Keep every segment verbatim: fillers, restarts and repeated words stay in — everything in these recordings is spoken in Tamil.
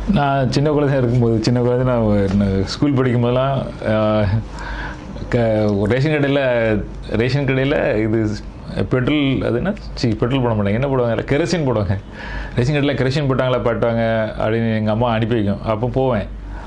நான் சின்ன குழந்தையா இருக்கும்போது சின்ன குழந்தை நான் ஸ்கூல் படிக்கும்போதெல்லாம் க ரேஷன் கடையில் ரேஷன் கடையில் இது பெட்ரோல் அதுன்னா சி பெட்ரோல் போட மாட்டாங்க, என்ன போடுவாங்க, கெரசின் போடுவாங்க. ரேஷன் கடையில் கெரசின் போட்டாங்களா பாட்டுவாங்க அப்படின்னு எங்கள் அம்மா அனுப்பி வைக்கும். அப்போ போவேன்.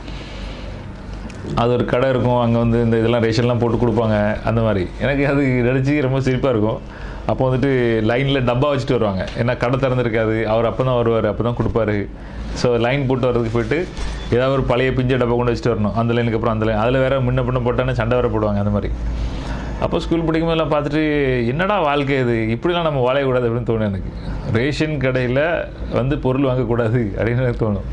அது ஒரு கடை இருக்கும், அங்கே வந்து இந்த இதெல்லாம் ரேஷன்லாம் போட்டு கொடுப்பாங்க. அந்த மாதிரி எனக்கு அது நினச்சி ரொம்ப சிரிப்பாக இருக்கும். அப்போ வந்துட்டு லைனில் டப்பா வச்சுட்டு வருவாங்க, ஏன்னா கடை திறந்துருக்காது, அவர் அப்போ தான் வருவார், அப்போ தான் கொடுப்பாரு. ஸோ லைன் போட்டு வர்றதுக்கு போய்ட்டு ஏதாவது ஒரு பழைய பிஞ்ச டப்பா கொண்டு வச்சுட்டு வரணும். அந்த லைனுக்கு அப்புறம் அந்த லைன் அதில் வேறு முன்ன பின்ன போட்டானே சண்டை வேறு போடுவாங்க. அந்த மாதிரி அப்போ ஸ்கூல் படிக்கும்போதெல்லாம் பார்த்துட்டு என்னடா வாழ்க்கை இது, இப்படிலாம் நம்ம வாழக்கூடாது அப்படின்னு தோணும் எனக்கு. ரேஷன் கடையில் வந்து பொருள் வாங்கக்கூடாது அப்படின்னு எனக்கு தோணும்.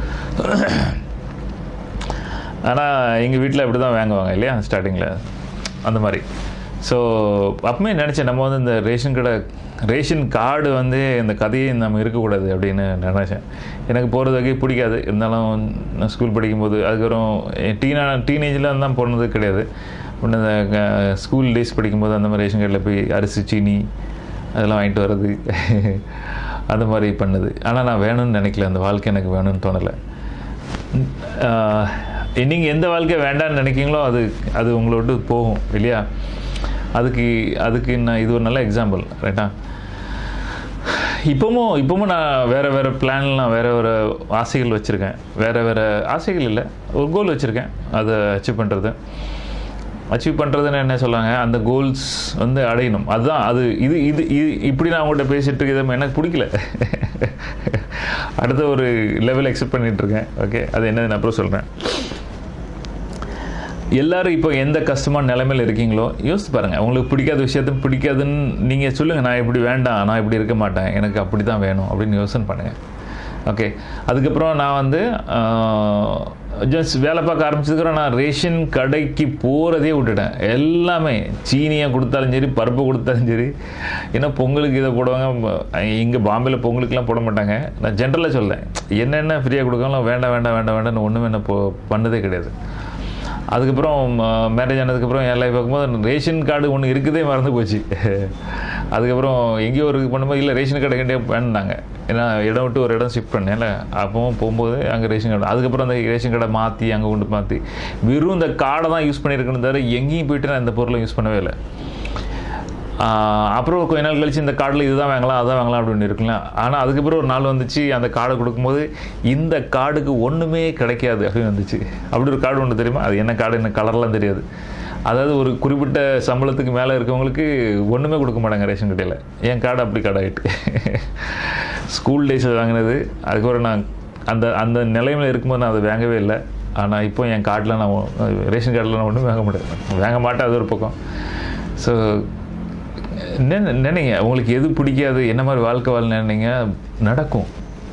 ஆனால் எங்கள் வீட்டில் அப்படி தான் வாங்குவாங்க இல்லையா ஸ்டார்டிங்கில் அந்த மாதிரி. ஸோ அப்பவுமே நினச்சேன் நம்ம வந்து இந்த ரேஷன் கடை ரேஷன் கார்டு வந்து இந்த கதையை நம்ம இருக்கக்கூடாது அப்படின்னு நினச்சேன். எனக்கு போகிறது வகை பிடிக்காது. இருந்தாலும் நான் ஸ்கூல் படிக்கும்போது அதுக்கப்புறம் டீனா டீனேஜில் தான் போனது கிடையாது. ஒன்று இந்த ஸ்கூல் டேஸ் படிக்கும்போது அந்த மாதிரி ரேஷன் கடையில் போய் அரிசி சீனி அதெல்லாம் வாங்கிட்டு வர்றது அந்த மாதிரி பண்ணுது. ஆனால் நான் வேணும்னு நினைக்கல, அந்த வாழ்க்கை எனக்கு வேணும்னு தோணலை. நீங்கள் எந்த வாழ்க்கை வேண்டான்னு நினைக்கிங்களோ அது அது உங்களோட போகும் இல்லையா. அதுக்கு அதுக்கு நான் இது ஒரு நல்ல எக்ஸாம்பிள் ரைட்டா. இப்போவும் இப்போவும் நான் வேறு வேறு பிளான்லாம் வேறு வேறு ஆசைகள் வச்சுருக்கேன். வேறு வேறு ஆசைகள் இல்லை, ஒரு கோல் வச்சுருக்கேன், அதை அச்சீவ் பண்ணுறது. அச்சீவ் பண்ணுறதுன்னு என்ன சொல்லுவாங்க, அந்த கோல்ஸ் வந்து அடையணும். அதுதான் அது. இது இது இது இப்படி நான் அவங்கள்ட்ட பேசிகிட்டு இருக்கிறது எனக்கு பிடிக்கல. அடுத்த ஒரு லெவல் எக்ஸெப்ட் பண்ணிகிட்ருக்கேன். ஓகே, அது என்னது நான் அப்புறம் சொல்கிறேன். எல்லோரும் இப்போ எந்த கஷ்டமான நிலைமையில் இருக்கீங்களோ யோசித்து பாருங்கள். உங்களுக்கு பிடிக்காத விஷயத்த பிடிக்காதுன்னு நீங்கள் சொல்லுங்கள். நான் இப்படி வேண்டாம், நான் இப்படி இருக்க மாட்டேன், எனக்கு அப்படி தான் வேணும் அப்படின்னு யோசனை பண்ணுங்கள். ஓகே, அதுக்கப்புறம் நான் வந்து ஜஸ்ட் வேலை பார்க்க ஆரம்பிச்சதுக்கப்புறம் நான் ரேஷன் கடைக்கு போகிறதே விட்டுட்டேன். எல்லாமே சீனியாக கொடுத்தாலும் சரி, பருப்பு கொடுத்தாலும் சரி. ஏன்னா பொங்கலுக்கு இதை போடுவாங்க, இங்கே பாம்பேயில் பொங்கலுக்குலாம் போட மாட்டாங்க. நான் ஜென்ரலாக சொல்லேன், என்னென்ன ஃப்ரீயாக கொடுக்காங்களோ வேண்டாம் வேண்டாம் வேண்டாம் வேண்டாம்னு ஒன்றுமே என்ன போ பண்ணதே கிடையாது. அதுக்கப்புறம் மேரேஜ் ஆனதுக்கப்புறம் என் லைஃப் பார்க்கும்போது ரேஷன் கார்டு ஒன்று இருக்குதே மறந்து போச்சு. அதுக்கப்புறம் எங்கேயோ ஒரு பண்ணும்போது இல்லை ரேஷன் கார்டு கண்டிப்பாக வேணுனாங்க. ஏன்னா இடம் விட்டு ஒரு இடம் ஷிஃப்ட் பண்ணேன்ல, அப்பவும் போகும்போது அங்கே ரேஷன் கார்டு. அதுக்கப்புறம் அந்த ரேஷன் கார்டை மாற்றி அங்கே கொண்டு மாற்றி வெறும் இந்த கார்டை தான் யூஸ் பண்ணியிருக்கேன்னு தவிர எங்கேயும் போய்ட்டு நான் இந்த பொருளை யூஸ் பண்ணவே இல்லை. அப்புறம் கொஞ்ச நாள் கழிச்சு இந்த கார்டில் இதுதான் வாங்கலாம் அதான் வாங்கலாம் அப்படின்னு இருக்கலாம். ஆனால் அதுக்கப்புறம் ஒரு நாள் வந்துச்சு, அந்த கார்டை கொடுக்கும்போது இந்த கார்டுக்கு ஒன்றுமே கிடைக்காது அப்படின்னு வந்துச்சு. அப்படி ஒரு கார்டு ஒன்று தெரியுமா, அது என்ன கார்டு என்ன கலர்லாம் தெரியாது. அதாவது ஒரு குறிப்பிட்ட சம்பளத்துக்கு மேலே இருக்கவங்களுக்கு ஒன்றுமே கொடுக்க மாட்டாங்க ரேஷன் கடையில். என் கார்டு அப்படி கார்டு ஆகிட்டு ஸ்கூல் டேஸில் வாங்கினது. அதுக்கப்புறம் நான் அந்த அந்த நிலைமையில் இருக்கும்போது நான் அதை வாங்கவே இல்லை. ஆனால் இப்போ என் கார்டில் நான் ரேஷன் கார்டில் நான் ஒன்றும் வாங்க மாட்டேன் வாங்க மாட்டேன் அது ஒரு பக்கம். ஸோ என்ன நினைங்க, உங்களுக்கு எது பிடிக்காது, என்ன மாதிரி வாழ்க்கை வாழ நினைங்க நடக்கும்.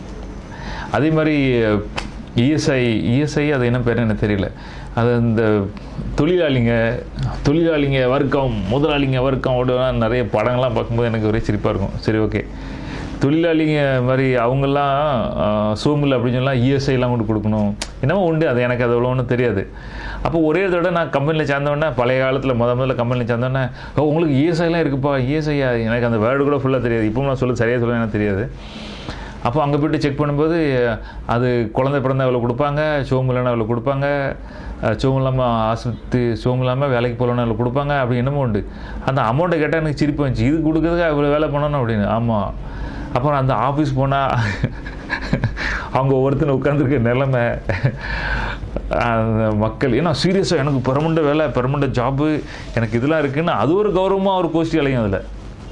அதே மாதிரி இஎஸ்ஐ இஎஸ்ஐ அது என்ன பேர் எனக்கு தெரியல. அது இந்த தொழிலாளிங்க தொழிலாளிங்க வர்க்கம் முதலாளிங்க வர்க்கம் ஓட நிறைய படங்கள்லாம் பார்க்கும்போது எனக்கு ஒரே சிரிப்பாக இருக்கும். சரி ஓகே, தொழிலாளிங்க மாதிரி அவங்கெல்லாம் சோமில் அப்படின்னு சொல்லலாம் இஎஸ்ஐலாம் கொண்டு கொடுக்கணும் என்னமோ உண்டு. அது எனக்கு அது அவ்வளோ ஒன்றும் தெரியாது. அப்போ ஒரே தடவை நான் கம்பெனியில் சேர்ந்தோடனே, பழைய காலத்தில் முத முதல்ல கம்பெனியில் சேர்ந்தோடனே, ஓ உங்களுக்கு இஎஸ்ஐலாம் இருக்குப்பா, இஎஸ்ஐயா, எனக்கு அந்த வேர்டு கூட ஃபுல்லாக தெரியாது. இப்போ நான் சொல்ல சரியாக சொல்ல எனக்கு தெரியாது. அப்போ அங்கே போய்ட்டு செக் பண்ணும்போது அது குழந்தை பிறந்த அவ்வளோ கொடுப்பாங்க, சோம்பு இல்லைன்னா அவ்வளோ கொடுப்பாங்க, சோம்பு இல்லாமல் ஆஸ்பத்திரி சோம்பு இல்லாமல் வேலைக்கு போகலன்னு அவ்வளோ கொடுப்பாங்க, அப்படி என்னமோ உண்டு. அந்த அமௌண்ட்டை கேட்டால் எனக்கு சிரிப்பு வந்துச்சு, இது கொடுக்குறதுக்கு அவ்வளோ வேலை பண்ணணும் அப்படின்னு. ஆமாம். அப்புறம் அந்த ஆஃபீஸ் போனால் அவங்க ஒவ்வொருத்தனை உட்காந்துருக்க நிலைமை, அந்த மக்கள் ஏன்னா சீரியஸாக எனக்கு பெர்மனண்ட் வேலை பெர்மனண்ட் ஜாப்பு எனக்கு இதெல்லாம் இருக்குதுன்னு அது ஒரு கௌரவமாக ஒரு கோஷ்டி அலையும். அதில்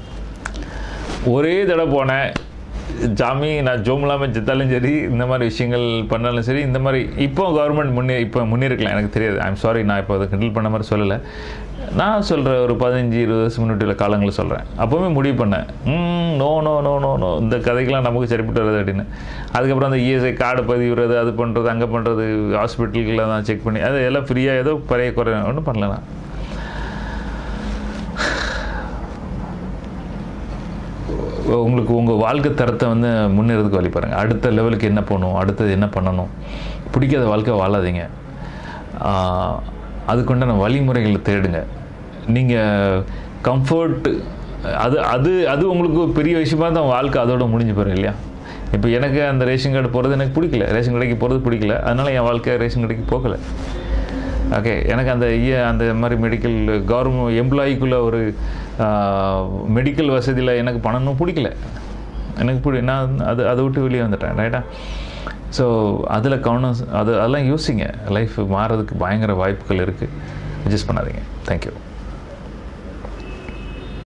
ஒரே தடவை போனேன், ஜாமி நான் ஜோம் இல்லாமல் செத்தாலும் சரி, இந்த மாதிரி விஷயங்கள் பண்ணாலும் சரி, இந்த மாதிரி இப்போ கவர்மெண்ட் முன்னே இப்போ முன்னேறிக்கலாம் எனக்கு தெரியாது. ஐம் சாரி, நான் இப்போ அதை கிண்டல் பண்ண மாதிரி சொல்லலை. நான் சொல்கிறேன் ஒரு பதினஞ்சு இருபது வருஷம் முன்னாடி உள்ள காலங்களில் சொல்கிறேன். அப்போவுமே முடிவு பண்ணேன், no no no no no இந்த கதைக்கெலாம் நமக்கு சரிப்பட்டு வருது அப்படின்னு. அதுக்கப்புறம் அந்த இஎஸ்ஐ கார்டு பதிவுறது, அது பண்ணுறது, அங்கே பண்ணுறது, ஹாஸ்பிட்டல்களில் தான் செக் பண்ணி அது எல்லாம் ஃப்ரீயாக ஏதோ பழைய குறை ஒன்றும் பண்ணல. நான் உங்களுக்கு உங்கள் வாழ்க்கை தரத்தை வந்து முன்னேறதுக்கு வழி பாருங்கள். அடுத்த லெவலுக்கு என்ன போகணும், அடுத்தது என்ன பண்ணணும். பிடிக்காத வாழ்க்கை வாழாதீங்க, அதுக்குண்டான வழிமுறைகளை தேடுங்க. நீங்கள் கம்ஃபர்ட் அது அது அது உங்களுக்கு பெரிய விஷயமா தான் வாழ்க்கை அதோட முடிஞ்சு போயிடும் இல்லையா. இப்போ எனக்கு அந்த ரேஷன் கார்டு போகிறது எனக்கு பிடிக்கல, ரேஷன் கடைக்கு போகிறது பிடிக்கல, அதனால் என் வாழ்க்கை ரேஷன் கடைக்கு போகலை. ஓகே, எனக்கு அந்த அந்த மாதிரி மெடிக்கல் கவர்மெண்ட் எம்ப்ளாயிக்குள்ளே ஒரு மெடிக்கல் வசதியில் எனக்கு பண்ணணும் பிடிக்கல, எனக்கு பிடி நான் அது அதை விட்டு வெளியே வந்துட்டேன். ரைட்டா? ஸோ அதில் கவனம், அது அதெல்லாம் யோசிங்க. லைஃப் மாறதுக்கு பயங்கர வாய்ப்புகள் இருக்குது. அட்ஜஸ்ட் பண்ணாதீங்க. தேங்க்யூ.